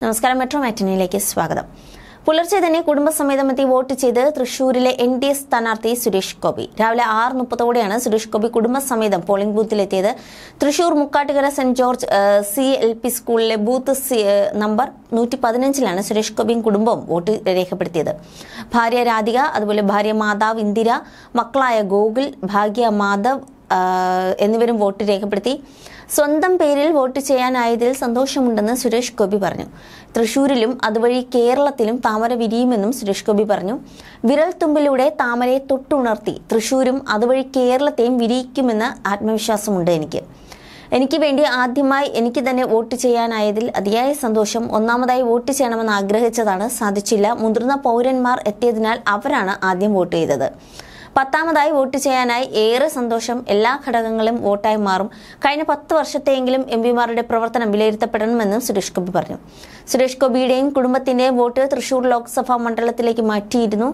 നമസ്കാരം, മെട്രോ മാറ്റിനിയിലേക്ക് സ്വാഗതം. പുലർച്ചെ തന്നെ കുടുംബസമേതമെത്തി വോട്ട് ചെയ്ത് തൃശൂരിലെ NDA സ്ഥാനാർത്ഥി സുരേഷ് ഗോപി. രാവിലെ 6:30ഓടെയാണ് സുരേഷ് ഗോപി കുടുംബസമേതം പോളിംഗ് ബൂത്തിലെത്തിയത്. Thrissur Mukkattukara saint George CLP സ്കൂളിലെ ബൂത്ത് നമ്പർ 115ലാണ് സുരേഷ് ഗോപിയും കുടുംബവും വോട്ട് രേഖപ്പെടുത്തിയത്. ഭാര്യ രാധിക, അതുപോലെ ഭാര്യ മാതാവ് ഇന്ദിര, മക്കളായ ഗോകുൽ, ഭാഗ്യ, മാധവ് എന്നിവരും വോട്ട് രേഖപ്പെടുത്തി. സ്വന്തം പേരിൽ വോട്ട് ചെയ്യാനായതിൽ സന്തോഷമുണ്ടെന്ന് സുരേഷ് ഗോപി പറഞ്ഞു. തൃശൂരിലും അതുവഴി കേരളത്തിലും താമര വിരിയുമെന്നും സുരേഷ് ഗോപി പറഞ്ഞു. വിരൽ തുമ്പിലൂടെ താമരയെ തൊട്ടുണർത്തി തൃശൂരും അതുവഴി കേരളത്തെയും വിരിയിക്കുമെന്ന ആത്മവിശ്വാസമുണ്ട് എനിക്ക് വേണ്ടി ആദ്യമായി എനിക്ക് തന്നെ വോട്ട് ചെയ്യാനായതിൽ അതിയായ സന്തോഷം. ഒന്നാമതായി വോട്ട് ചെയ്യണമെന്ന് ആഗ്രഹിച്ചതാണ്, സാധിച്ചില്ല. മുതിർന്ന പൗരന്മാർ എത്തിയതിനാൽ അവരാണ് ആദ്യം വോട്ട് ചെയ്തത്. 10ാമതായി വോട്ട് ചെയ്യാനായി ഏറെ സന്തോഷം. എല്ലാ ഘടകങ്ങളും വോട്ടായി മാറും. കഴിഞ്ഞ 10 വർഷത്തെയെങ്കിലും MPമാരുടെ പ്രവർത്തനം വിലയിരുത്തപ്പെടണമെന്നും സുരേഷ് ഗോപി പറഞ്ഞു. സുരേഷ് ഗോപിയുടെയും കുടുംബത്തിന്റെയും വോട്ട് തൃശൂർ ലോക്സഭാ മണ്ഡലത്തിലേക്ക് മാറ്റിയിരുന്നു.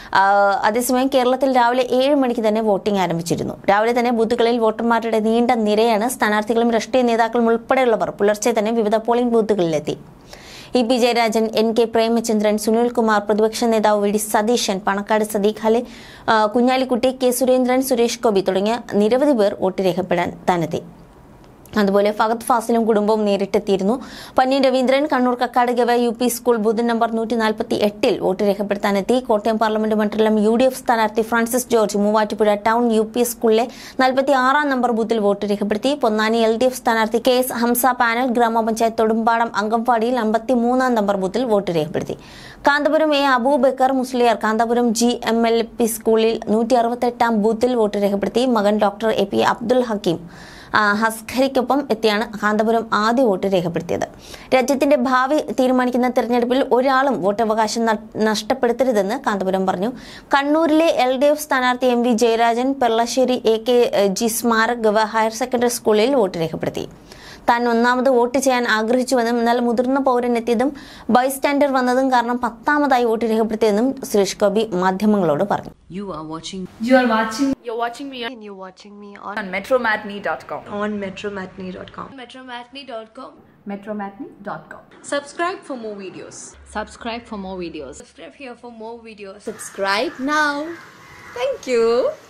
അതേസമയം കേരളത്തിൽ രാവിലെ 7 മണിക്ക് തന്നെ വോട്ടിംഗ് ആരംഭിച്ചിരുന്നു. രാവിലെ തന്നെ ബൂത്തുകളിൽ വോട്ടർമാരുടെ നീണ്ട നിരയാണ്. സ്ഥാനാർത്ഥികളും രാഷ്ട്രീയ നേതാക്കളും ഉൾപ്പെടെയുള്ളവർ പുലർച്ചെ തന്നെ വിവിധ പോളിംഗ് ബൂത്തുകളിലെത്തി. EP ജയരാജൻ, NK പ്രേമചന്ദ്രൻ, സുനിൽകുമാർ, പ്രതിപക്ഷ നേതാവ് VD സതീശൻ, പണക്കാട് സദീഖ് അലി, കുഞ്ഞാലിക്കുട്ടി, K സുരേന്ദ്രൻ, സുരേഷ് ഗോപി തുടങ്ങിയ നിരവധി പേർ വോട്ട് രേഖപ്പെടുത്താനെത്തി. അതുപോലെ ഫഹദ് ഫാസിലും കുടുംബവും നേരിട്ടെത്തിയിരുന്നു. പന്നി രവീന്ദ്രൻ കണ്ണൂർ കക്കാട് ഗവ UP സ്കൂൾ ബൂത്ത് നമ്പർ 148ൽ വോട്ട് രേഖപ്പെടുത്താനെത്തി. കോട്ടയം പാർലമെന്റ് മണ്ഡലം UDF സ്ഥാനാർത്ഥി Francis George Muvattupuzha town UP സ്കൂളിലെ 46ാം നമ്പർ ബൂത്തിൽ വോട്ട് രേഖപ്പെടുത്തി. പൊന്നാനി LDF സ്ഥാനാർത്ഥി KS ഹംസ പാനൽ ഗ്രാമപഞ്ചായത്ത് തൊടുമ്പാടം അങ്കംവാടിയിൽ 53ാം നമ്പർ ബൂത്തിൽ വോട്ട് രേഖപ്പെടുത്തി. കാന്തപുരം A അബൂബക്കർ മുസ്ലിയാർ കാന്തപുരം GMLP സ്കൂളിൽ 168ാം ബൂത്തിൽ വോട്ട് രേഖപ്പെടുത്തി. മകൻ ഡോക്ടർ AP അബ്ദുൽ ഹക്കീം ഹസ്ഖരിക്കൊപ്പം എത്തിയാണ് കാന്തപുരം ആദ്യ വോട്ട് രേഖപ്പെടുത്തിയത്. രാജ്യത്തിന്റെ ഭാവി തീരുമാനിക്കുന്ന തെരഞ്ഞെടുപ്പിൽ ഒരാളും വോട്ടവകാശം നഷ്ടപ്പെടുത്തരുതെന്ന് കാന്തപുരം പറഞ്ഞു. കണ്ണൂരിലെ LDF സ്ഥാനാർത്ഥി MV ജയരാജൻ പെർളശ്ശേരി AKG സ്മാരക് ഗവ ഹയർ സെക്കൻഡറി സ്കൂളിൽ വോട്ട് രേഖപ്പെടുത്തി. താൻ ഒന്നാമത് വോട്ട് ചെയ്യാൻ ആഗ്രഹിച്ചുവെന്നും എന്നാൽ മുതിർന്ന പൗരൻ എത്തിയതും ബൈസ്റ്റാൻഡർ വന്നതും കാരണം 10ാമതായി വോട്ട് രേഖപ്പെടുത്തിയെന്നും സുരേഷ് ഗോപി മാധ്യമങ്ങളോട് പറഞ്ഞു. You're watching me on metromatney.com. On metromatney.com. Metromatney.com. Subscribe for more videos. Subscribe for more videos. Subscribe here for more videos. Subscribe now. Thank you.